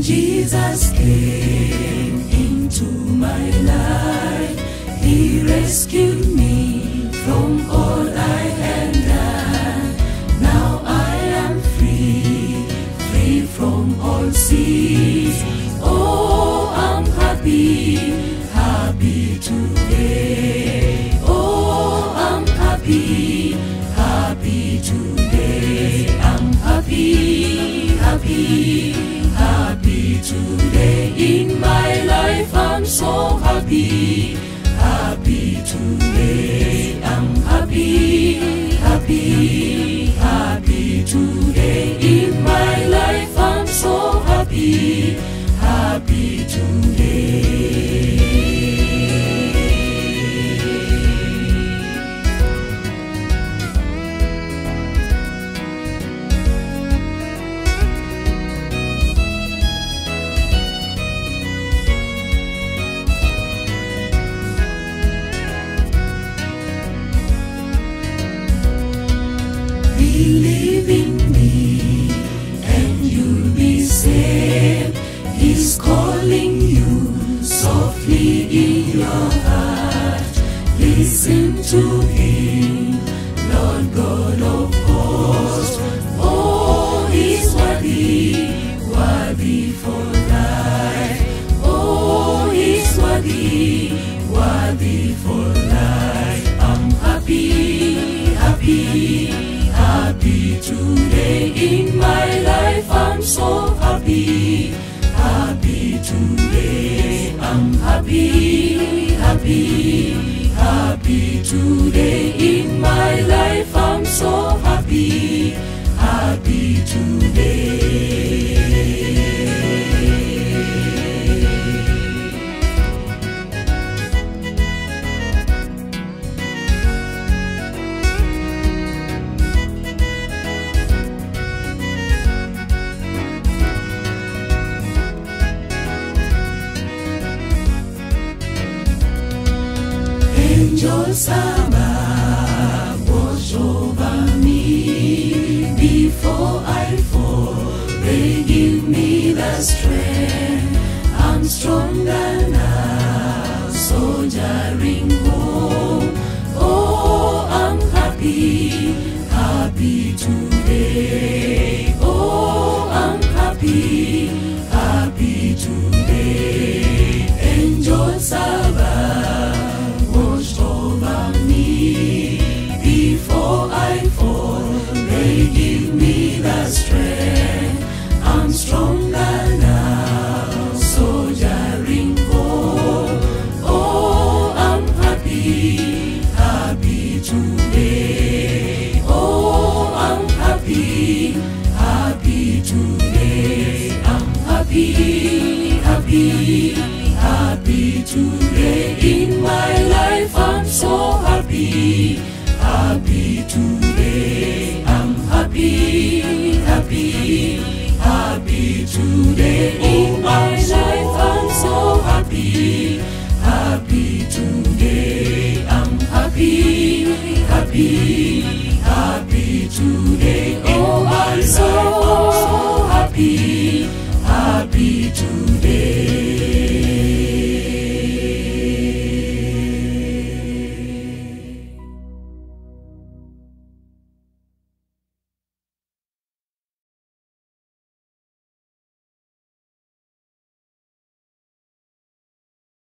Jesus came into my life. He rescued me from all I had done. Now I am free, free from all sins. Oh, I'm happy, happy today. Oh, I'm happy, happy today. I'm happy, happy, happy today. In my life I'm so happy, happy today. I'm happy, happy, happy today. In my life I'm so happy, happy today. Believe in me and you'll be saved. He's calling you softly in your heart. Listen to him, Lord God of hosts. Oh, he's worthy, worthy for life. Oh, he's worthy, worthy for life. I'm happy, happy, happy today. In my life I'm so happy, happy today. I'm happy, happy, happy today. In my life I'm so happy, happy today. Angels above watch over me. Before I fall, they give me the strength. I'm stronger now, soldiering home. Oh, I'm happy, happy today. Oh, I'm happy, happy today. Angels above watched over me. Before I fall, they give me the strength. I'm stronger now, soldiering home. Oh, I'm happy, happy today. Oh, I'm happy, happy today. I'm happy, happy, happy today. In my life I'm so happy, happy today. I'm happy, happy, happy today. In my life I'm so happy, happy today. I'm happy, happy, happy today. Oh, I'm so happy, happy today.